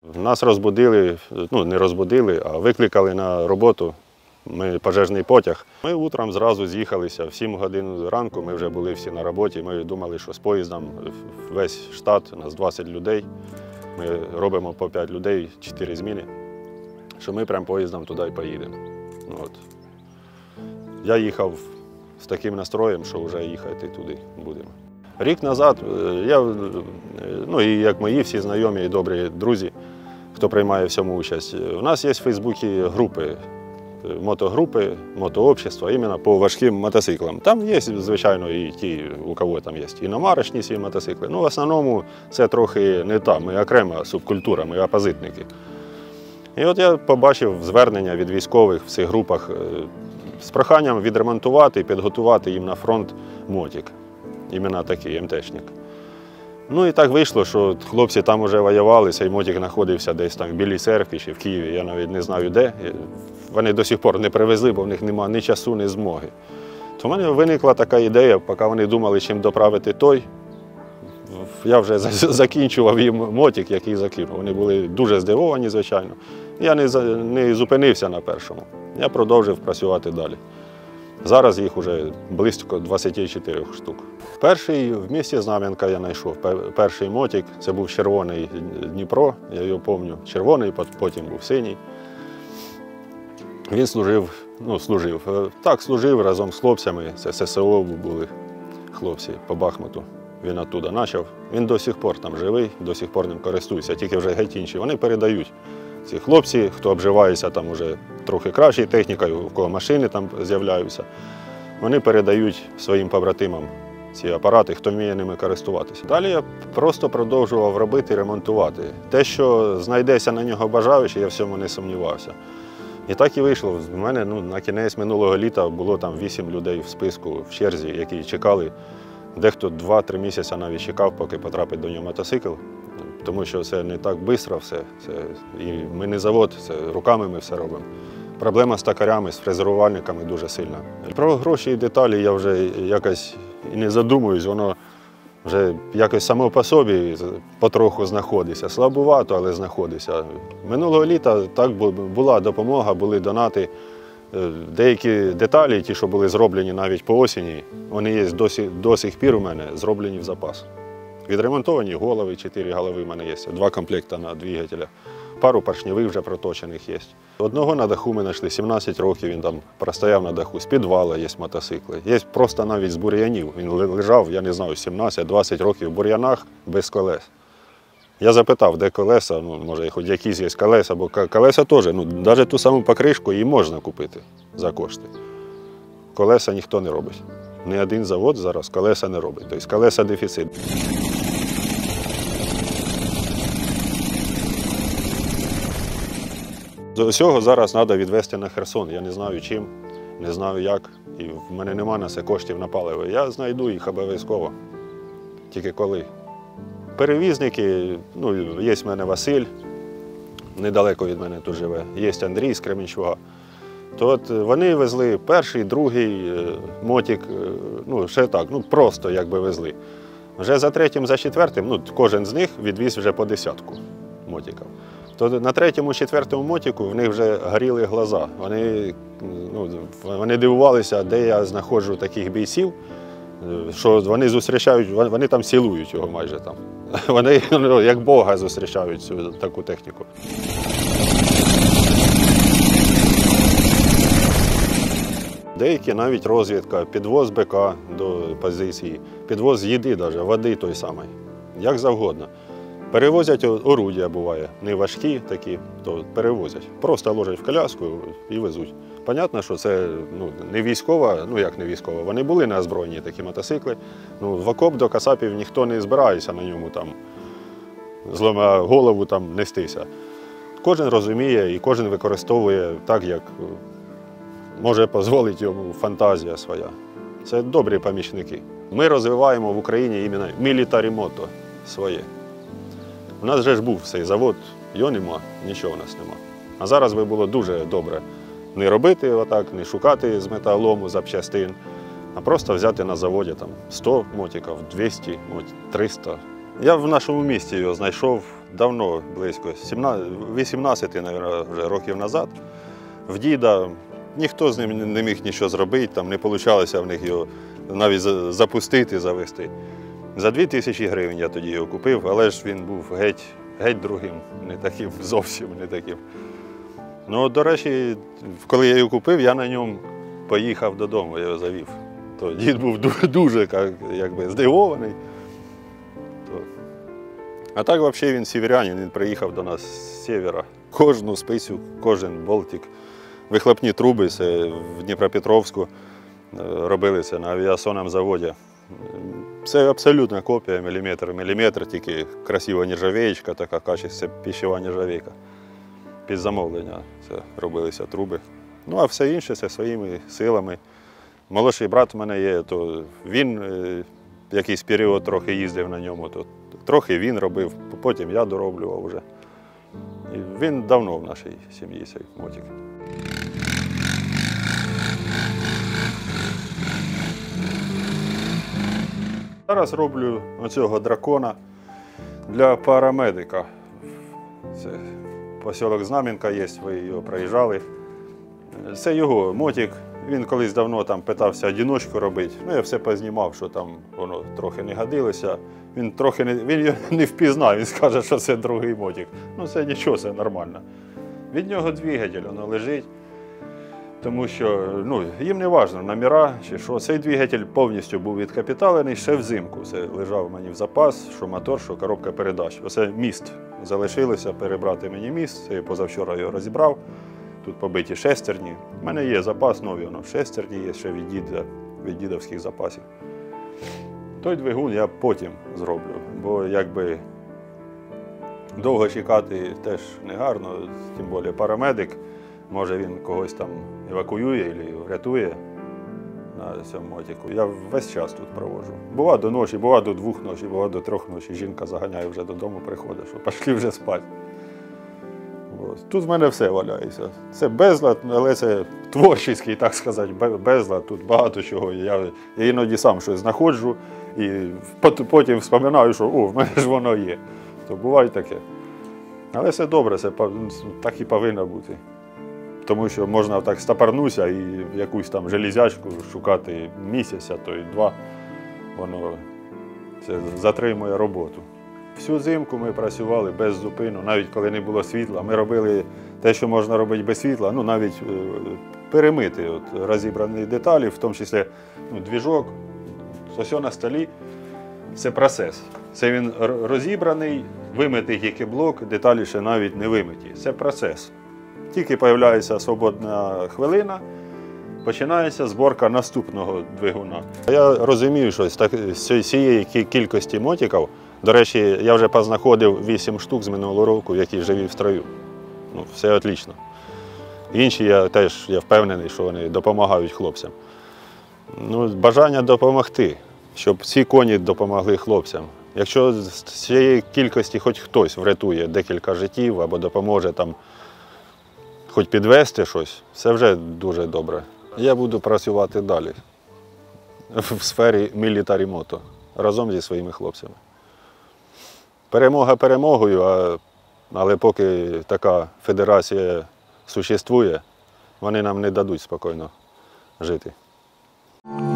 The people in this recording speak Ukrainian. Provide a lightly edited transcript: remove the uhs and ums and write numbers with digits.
Нас розбудили, ну не розбудили, а викликали на роботу. Ми пожежний потяг. Ми утром зразу з'їхалися, в 7 годин ранку ми вже були всі на роботі. Ми думали, що з поїздом весь штат, у нас 20 людей. Ми робимо по 5 людей, 4 зміни, що ми прямо поїздом туди і поїдемо. От. Я їхав з таким настроєм, що вже їхати туди будемо. Рік назад я, ну і як мої всі знайомі і добрі друзі, хто приймає в цьому участь, у нас є в Фейсбуці групи, мотогрупи, мотообщества, іменно по важким мотоциклам. Там є, звичайно, і ті, у кого там є іномарочні свої мотоцикли. Ну, в основному це трохи не та, ми окрема субкультура, ми опозитники. І от я побачив звернення від військових в цих групах з проханням відремонтувати і підготувати їм на фронт мотик. Іменно такий МТшник. Ну і так вийшло, що хлопці там вже воювали, цей мотик знаходився десь там в Білій Церкві чи в Києві, я навіть не знаю де. Вони до сих пор не привезли, бо в них немає ні часу, ні змоги. То в мене виникла така ідея, поки вони думали, чим доправити той, я вже закінчував їм мотик, який закинув. Вони були дуже здивовані, звичайно. Я не зупинився на першому, я продовжив працювати далі. Зараз їх вже близько 24 штук. Перший в місті Знам'янка я знайшов. Перший мотик, це був червоний Дніпро, я його пам'ятаю, червоний, потім був синій. Він служив разом з хлопцями, це ССО були хлопці по Бахмуту. Він оттуда почав. Він до сих пор там живий, до сих пор ним користується, тільки вже геть інші. Вони передають. Ці хлопці, хто обживається там уже трохи кращою технікою, у кого машини там з'являються, вони передають своїм побратимам ці апарати, хто вміє ними користуватися. Далі я просто продовжував робити, ремонтувати. Те, що знайдеться на нього бажаючи, я в цьому не сумнівався. І так і вийшло. У мене на кінець минулого літа було там 8 людей в списку, в черзі, які чекали. Дехто 2-3 місяці навіть чекав, поки потрапить до нього мотоцикл. Тому що це не так швидко все. І ми не завод, це руками ми все робимо. Проблема з токарями, з фрезерувальниками дуже сильна. Про гроші і деталі я вже якось і не задумуюсь, воно вже якось само по собі потроху знаходиться. Слабувато, але знаходиться. Минулого літа так була допомога, були донати. Деякі деталі, ті, що були зроблені навіть по осені, вони є до сих пір у мене зроблені в запас. Відремонтовані голови, 4 голови в мене є, 2 комплекти на двигателя. Пару поршневих вже проточених є. Одного на даху ми знайшли, 17 років він там простояв на даху. З підвала є мотоцикли. Є просто навіть з бур'янів. Він лежав, я не знаю, 17-20 років в бур'янах без колес. Я запитав, де колеса, може хоч якісь є колеса, бо колеса теж, навіть ту саму покришку її можна купити за кошти. Колеса ніхто не робить. Ні один завод зараз колеса не робить. Тобто колеса дефіцит. З усього зараз треба відвезти на Херсон. Я не знаю чим, не знаю як. І в мене немає на це коштів на паливо. Я знайду їх обов'язково. Тільки коли. Перевізники, є в мене Василь, недалеко від мене тут живе, є Андрій з Кременчуга. То от вони везли перший, другий мотик, ще так, просто якби везли. Вже за третім, за четвертим, кожен з них відвіз вже по 10 мотиків. То на третьому, четвертому мотику в них вже горіли глаза. Вони дивувалися, де я знаходжу таких бійців, що вони зустрічають, вони там цілують його майже там. Вони як Бога зустрічають цю таку техніку. Деякі навіть розвідка, підвоз БК до позиції, підвоз їди, навіть, води той самий, як завгодно. Перевозять орудія, буває, не важкі такі, то перевозять. Просто ложать в коляску і везуть. Понятно, що це не військова, як не військова, вони були на озброєнні такі мотоцикли. В окоп до касапів ніхто не збирається на ньому там, злама голову там нестися. Кожен розуміє і кожен використовує так, як може дозволити йому фантазія своя. Це добрі помічники. Ми розвиваємо в Україні іменно мілітарі мото своє. У нас вже ж був цей завод, його нема, нічого у нас нема. А зараз би було дуже добре не робити отак, не шукати з металолому запчастин, а просто взяти на заводі там 100 мотиків, 200, 300. Я в нашому місті його знайшов. давно, близько 18, мабуть, вже років назад. В діда ніхто з ним не міг нічого зробити, там не вийшло в них його навіть запустити, завести. За 2000 гривень я тоді його купив, але ж він був геть другим, не таким, зовсім не таким. Ну, до речі, коли я його купив, я на ньому поїхав додому, я його завів. То дід був дуже якби, здивований. А так взагалі він сіверянин, він приїхав до нас з севера. Кожну спицю, кожен болтик. Вихлопні труби це в Дніпропетровську робилися на авіасонному заводі. Це абсолютна копія, міліметр в міліметр, тільки красива нержавеєчка, така качественна пищева нержавейка. Під замовлення це робилися труби. Ну а все інше це своїми силами. Молодший брат в мене є, то він якийсь період трохи їздив на ньому, то трохи він робив, потім я дороблював вже. І він давно в нашій сім'ї, цей мотик. Зараз роблю оцього дракона для парамедика. Це посілок Знам'янка є, ви його проїжджали. Це його мотик. Він колись давно там питався одиночку робити. Ну, я все познімав, що там воно трохи не годилося. Він його не впізнав, він скаже, що це другий мотик. Ну це нічого, це нормально. Від нього двигатель, воно лежить. Тому що їм не важливо, номера чи що. Цей двигатель повністю був відкапіталений ще взимку. Це лежав мені в запас, що мотор, що коробка передач. Оце міст залишилося, перебрати мені міст. Я позавчора його розібрав. Тут побиті шестерні. У мене є запас новий, воно шестерні є ще від дідовських запасів. Той двигун я потім зроблю, бо якби довго чекати теж не гарно, тим більше парамедик. Може він когось там евакуює або врятує на цьому мотику. Я весь час тут проводжу. Бува до ночі, бува до 2 ночі, бува до 3 ночі. Жінка заганяє вже додому, приходить, що пішли вже спати. Тут в мене все валяється. Це безлад, але це творчий, так сказати, безлад. Тут багато чого. Я іноді сам щось знаходжу і потім вспоминаю, що в мене ж воно є. То буває таке. Але все добре, це так і повинно бути. Тому що можна так стапарнутися і якусь там железячку шукати місяць, а то й 2. Воно це затримує роботу. Всю зимку ми працювали без зупину, навіть коли не було світла. Ми робили те, що можна робити без світла, навіть перемити розібрані деталі, в тому числі двіжок, все на столі. Це процес. Це він розібраний, вимитий тільки блок, деталі ще навіть не вимиті. Це процес. Тільки з'являється свободна хвилина, починається зборка наступного двигуна. Я розумію, що з цієї кількості мотиків, до речі, я вже познаходив 8 штук з минулого року, які живі в строю. Все отлично. Інші я впевнений, що вони допомагають хлопцям. Бажання допомогти, щоб ці коні допомогли хлопцям. Якщо з цієї кількості хоч хтось врятує декілька життів або допоможе там хоч підвести щось, це вже дуже добре. Я буду працювати далі в сфері мілітарі мото разом зі своїми хлопцями. Перемога перемогою, але поки така федерація существує, вони нам не дадуть спокійно жити.